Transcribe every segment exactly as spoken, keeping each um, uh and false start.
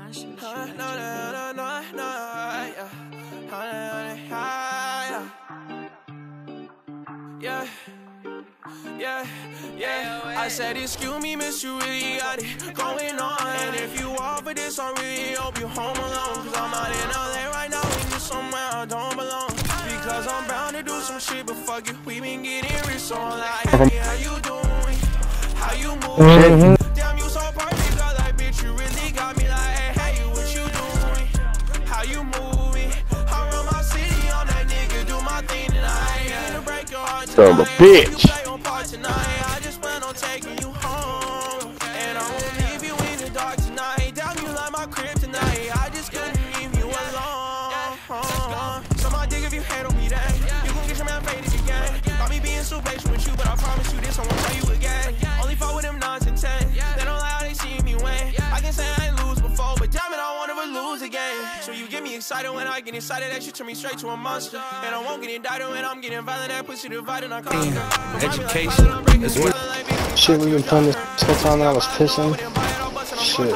Yeah, yeah, yeah. I said, excuse me, miss, you really got it going on. And if you offer this, I really hope you home alone. Cause I'm out in L A right now, and you somewhere I don't belong. Because I'm bound to do some shit, but fuck it, we been getting rich, so I'm like, hey, how you doing? How you moving? Damn, you so perfect, girl, like, bitch, you really got me like, hey, hey, what you doing? How you moving? I run my city on that nigga, do my thing tonight. I ain't to break your heart tonight. Son of a bitch. I just plan on taking you home, and I won't leave you in the dark tonight. Down you like my crib tonight. I just couldn't leave you alone. So my dick if you handle me that, you gon' get your man faded again. Got me being so patient with you, but I promise you this, I won't tell you again. Only fought with them nines and ten. They don't like how they see me win. I can say I ain't lose before, but damn it, I won't ever lose again. So you get me excited when I get excited, that shit turn me straight to a monster. And I won't get indicted when I'm getting violent, that pussy divided, I conquer. Education is what. Shit, we've been playing this whole time and I was pissing. Shit.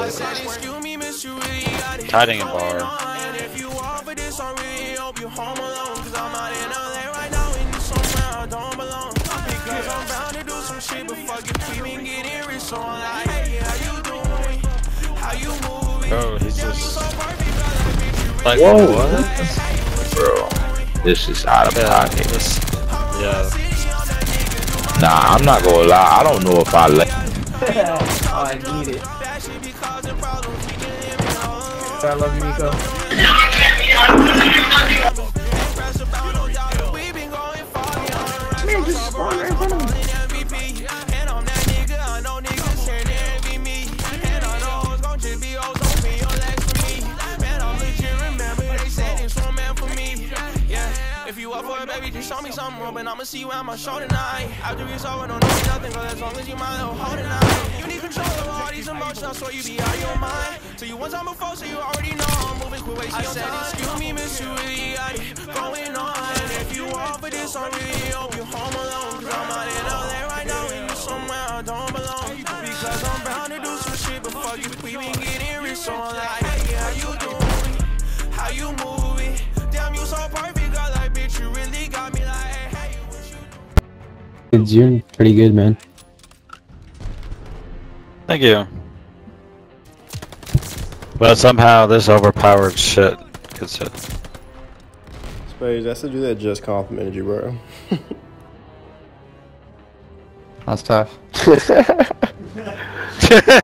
Hiding in bar. Oh, he's just like, whoa, what? Bro, this is out of Yeah, pocket. this, yeah. Nah, I'm not gonna lie. I don't know if I like. Oh, I need it. I love you, Nico. Man, just spawned right in front of me. If you up for it, baby, just show me something real, but I'ma see you at my show tonight. After it's over, don't know nothing, but as long as you mind, it'll hold tonight. You need control of all these emotions, I swear you be out of your mind. So you one time before, so you already know I'm moving quick, wasting your time. I said, excuse me, miss, you really got it going on. And if you offer this, I really hope you home alone. Cause I'm out in L A right now, and you somewhere I don't belong. Because I'm bound to do some shit, but fuck you, we been getting rich, so I'm like, hey, how you doing? How you moving? Damn, you so perfect, girl, like, bitch, you really got me like, hey, what you doing? You're pretty good, man. Thank you. But somehow this overpowered shit gets it. Spades, that's the dude that just complimented you, bro. That's tough.